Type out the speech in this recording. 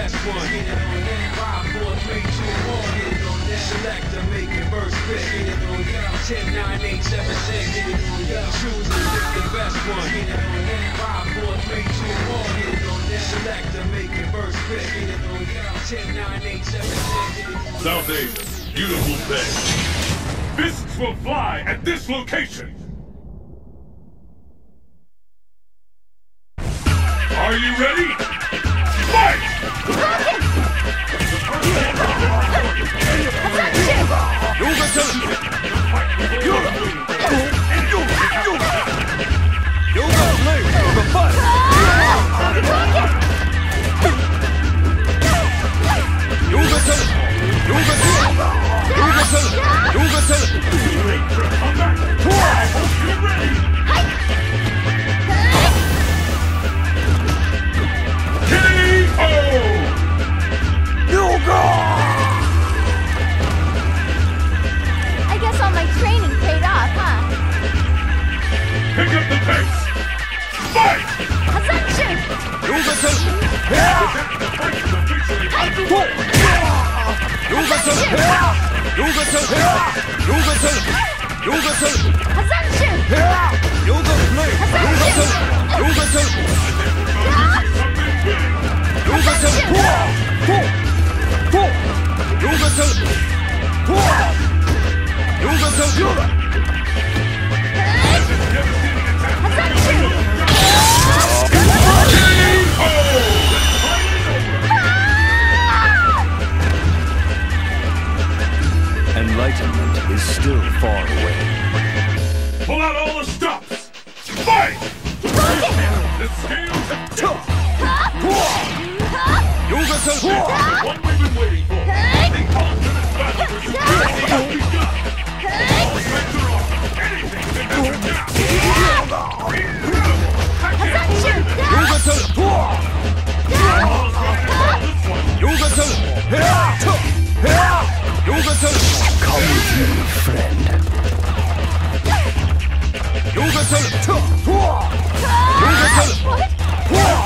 best one. Get it on that. 5, 4, 3, 2, 1. Get it on that. Select the make it verse fit. Get it on that. 10, 9, 8, 7, 6. Get it on that. Choose and pick the best one. Get it on that. 5, 4, 3, 2, 1. Get it on that. Select the make it verse fit. Get it on that. 10, 9, 8, 7, 6. South Asia, beautiful day. Fists will fly at this location. Are you ready? Fight! I guess all my training paid off, huh? Pick up the pace! Fight! Attention! Enlightenment is still far away. Pull out all the stops! Fight! The scales have tipped! What we've been waiting for! The ultimate battle for supremacy has begun! All bets are off! Anything can happen now! Come with me, friend. What?